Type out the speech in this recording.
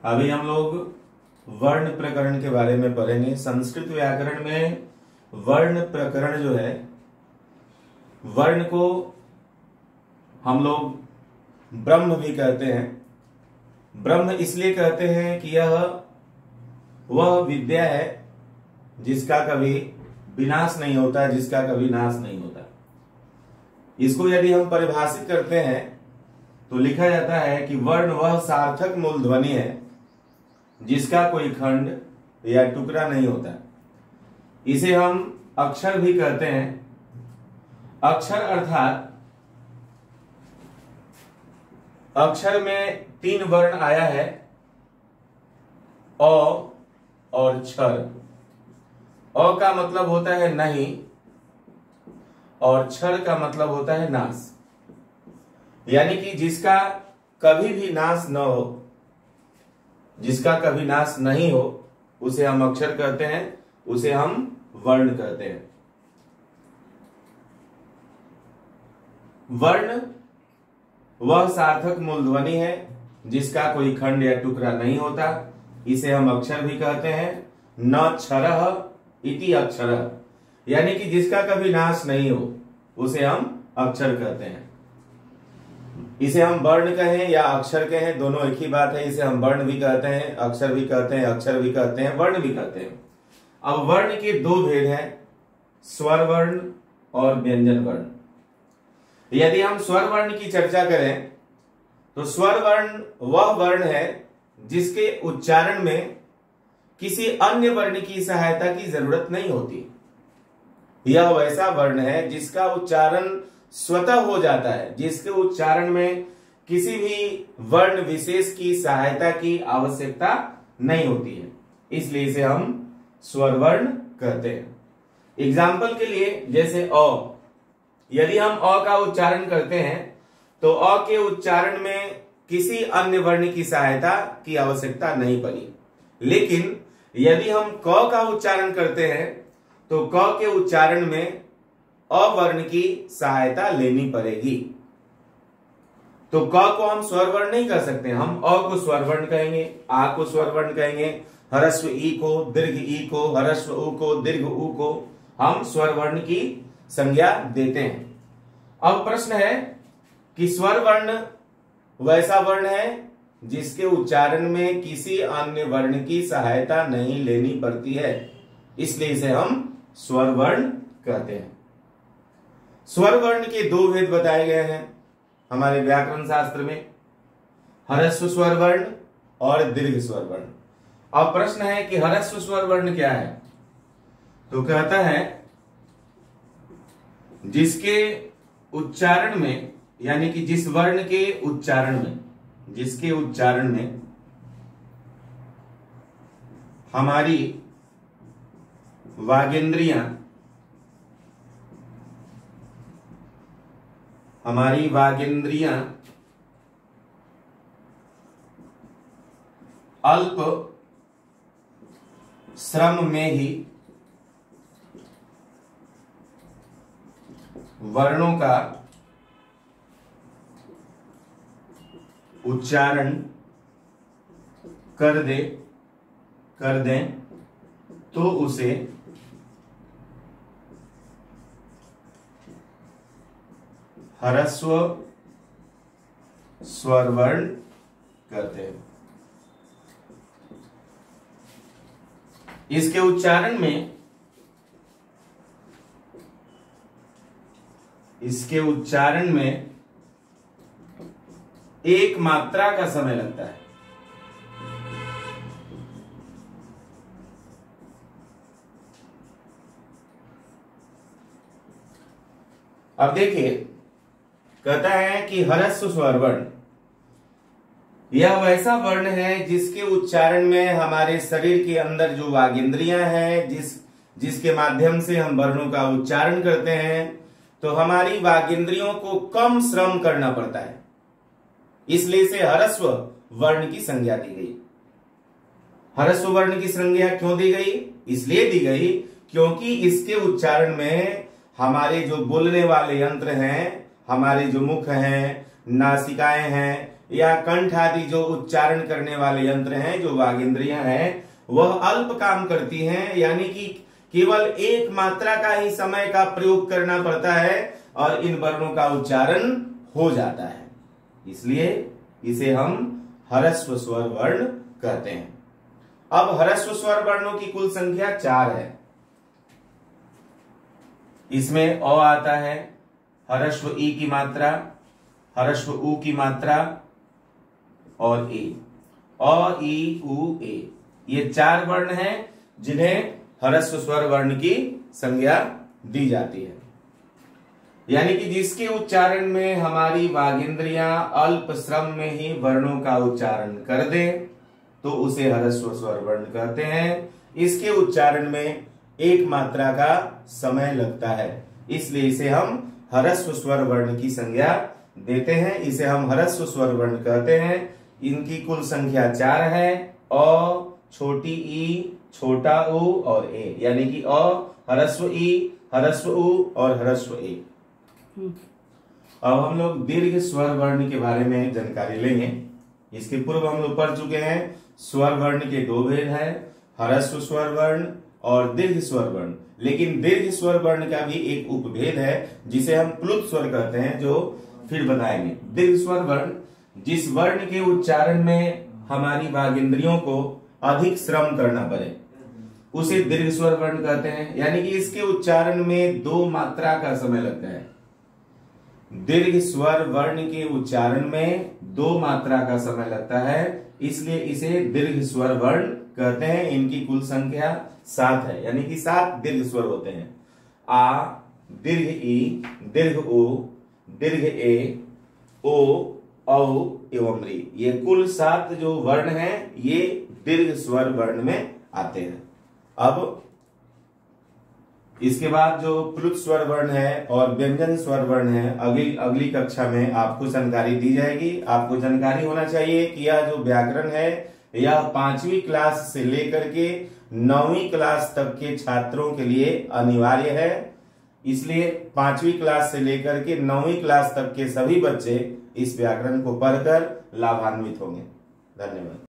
अभी हम लोग वर्ण प्रकरण के बारे में पढ़ेंगे। संस्कृत व्याकरण में वर्ण प्रकरण जो है, वर्ण को हम लोग ब्रह्म भी कहते हैं। ब्रह्म इसलिए कहते हैं कि यह वह विद्या है जिसका कभी विनाश नहीं होता, जिसका कभी नाश नहीं होता। इसको यदि हम परिभाषित करते हैं तो लिखा जाता है कि वर्ण वह सार्थक मूल ध्वनि है जिसका कोई खंड या टुकड़ा नहीं होता। इसे हम अक्षर भी कहते हैं। अक्षर अर्थात अक्षर में 3 वर्ण आया है, अ और क्षर। अ का मतलब होता है नहीं और क्षर का मतलब होता है नाश, यानी कि जिसका कभी भी नाश न हो, जिसका कभी नाश नहीं हो, उसे हम अक्षर कहते हैं, उसे हम वर्ण कहते हैं। वर्ण वह सार्थक मूल ध्वनि है जिसका कोई खंड या टुकड़ा नहीं होता। इसे हम अक्षर भी कहते हैं। न क्षरः इति अक्षरः, यानी कि जिसका कभी नाश नहीं हो उसे हम अक्षर कहते हैं। इसे हम वर्ण कहें या अक्षर कहें, दोनों एक ही बात है। इसे हम वर्ण भी कहते हैं, अक्षर भी कहते हैं, अक्षर भी कहते हैं, वर्ण भी कहते हैं। अब वर्ण के 2 भेद हैं, स्वर वर्ण और व्यंजन वर्ण। यदि हम स्वर वर्ण की चर्चा करें तो स्वर वर्ण वह वर्ण है जिसके उच्चारण में किसी अन्य वर्ण की सहायता की जरूरत नहीं होती। यह वैसा वर्ण है जिसका उच्चारण स्वतः हो जाता है, जिसके उच्चारण में किसी भी वर्ण विशेष की सहायता की आवश्यकता नहीं होती है, इसलिए इसे हम स्वर वर्ण कहते हैं। एग्जाम्पल के लिए जैसे अ, यदि हम अ का उच्चारण करते हैं तो अ के उच्चारण में किसी अन्य वर्ण की सहायता की आवश्यकता नहीं पड़ी। लेकिन यदि हम क का उच्चारण करते हैं तो क के उच्चारण में अ वर्ण की सहायता लेनी पड़ेगी। तो क को हम स्वर वर्ण नहीं कह सकते, हम अ को स्वर वर्ण कहेंगे, आ को स्वर वर्ण कहेंगे, ह्रस्व ई को, दीर्घ ई को, ह्रस्व उ को, दीर्घ उ को हम स्वर वर्ण की संज्ञा देते हैं। अब प्रश्न है कि स्वर वर्ण वैसा वर्ण है जिसके उच्चारण में किसी अन्य वर्ण की सहायता नहीं लेनी पड़ती है, इसलिए इसे हम स्वर वर्ण कहते हैं। स्वर वर्ण के 2 भेद बताए गए हैं हमारे व्याकरण शास्त्र में, ह्रस्व स्वर वर्ण और दीर्घ स्वर वर्ण। अब प्रश्न है कि ह्रस्व स्वर वर्ण क्या है? तो कहता है जिसके उच्चारण में, यानी कि जिस वर्ण के उच्चारण में, जिसके उच्चारण में हमारी वागेंद्रियां अल्प श्रम में ही वर्णों का उच्चारण कर दें तो उसे ह्रस्व स्वर वर्ण कहते हैं। इसके उच्चारण में एक मात्रा का समय लगता है। अब देखिए, कहता है कि ह्रस्व स्वर वर्ण यह वैसा वर्ण है जिसके उच्चारण में हमारे शरीर के अंदर जो वागेंद्रियां हैं, जिसके माध्यम से हम वर्णों का उच्चारण करते हैं, तो हमारी वागेंद्रियों को कम श्रम करना पड़ता है, इसलिए इसे ह्रस्व वर्ण की संज्ञा दी गई। ह्रस्व वर्ण की संज्ञा क्यों दी गई? इसलिए दी गई क्योंकि इसके उच्चारण में हमारे जो बोलने वाले यंत्र हैं, हमारे जो मुख हैं, नासिकाएं हैं, या कंठ आदि जो उच्चारण करने वाले यंत्र हैं, जो वागेंद्रियां हैं, वह अल्प काम करती हैं, यानी कि केवल एक मात्रा का ही समय का प्रयोग करना पड़ता है और इन वर्णों का उच्चारण हो जाता है। इसलिए इसे हम ह्रस्व स्वर वर्ण कहते हैं। अब ह्रस्व स्वर वर्णों की कुल संख्या 4 है। इसमें अ आता है, ह्रस्व ई की मात्रा, ह्रस्व उ की मात्रा और ए। अ ई उ ए, ये 4 वर्ण हैं जिन्हें ह्रस्व स्वर वर्ण की संज्ञा दी जाती है। यानी कि जिसके उच्चारण में हमारी वागेंद्रियां अल्प श्रम में ही वर्णों का उच्चारण कर दे तो उसे ह्रस्व स्वर वर्ण कहते हैं। इसके उच्चारण में एक मात्रा का समय लगता है, इसलिए इसे हम ह्रस्व स्वर वर्ण की संज्ञा देते हैं। इसे हम ह्रस्व स्वर वर्ण कहते हैं। इनकी कुल संख्या 4 है, अ, छोटी ई, छोटा उ और ए, यानी कि अ, ह्रस्व ई, ह्रस्व उ और ह्रस्व ए। अब हम लोग दीर्घ स्वर वर्ण के बारे में जानकारी लेंगे। इसके पूर्व हम लोग पढ़ चुके हैं स्वर वर्ण के 2 भेद हैं, ह्रस्व स्वर वर्ण और दीर्घ स्वर वर्ण। लेकिन दीर्घ स्वर वर्ण का भी एक उपभेद है जिसे हम प्लुत स्वर कहते हैं, जो फिर बताएंगे। दीर्घ स्वर वर्ण, जिस वर्ण के उच्चारण में हमारी वागेंद्रियों को अधिक श्रम करना पड़े उसे दीर्घ स्वर वर्ण कहते हैं। यानी कि इसके उच्चारण में 2 मात्रा का समय लगता है। दीर्घ स्वर वर्ण के उच्चारण में 2 मात्रा का समय लगता है, इसलिए इसे दीर्घ स्वर वर्ण कहते हैं। इनकी कुल संख्या 7 है, यानी कि 7 दीर्घ स्वर होते हैं। आ, दीर्घ ई, दीर्घ ओ, दीर्घ ए, ओ, औ एवं री, ये कुल 7 जो वर्ण हैं ये दीर्घ स्वर वर्ण में आते हैं। अब इसके बाद जो प्लुत स्वर वर्ण है और व्यंजन स्वर वर्ण है, अगली कक्षा में आपको जानकारी दी जाएगी। आपको जानकारी होना चाहिए कि यह जो व्याकरण है यह 5वीं क्लास से लेकर के 9वीं क्लास तक के छात्रों के लिए अनिवार्य है। इसलिए 5वीं क्लास से लेकर के 9वीं क्लास तक के सभी बच्चे इस व्याकरण को पढ़कर लाभान्वित होंगे। धन्यवाद।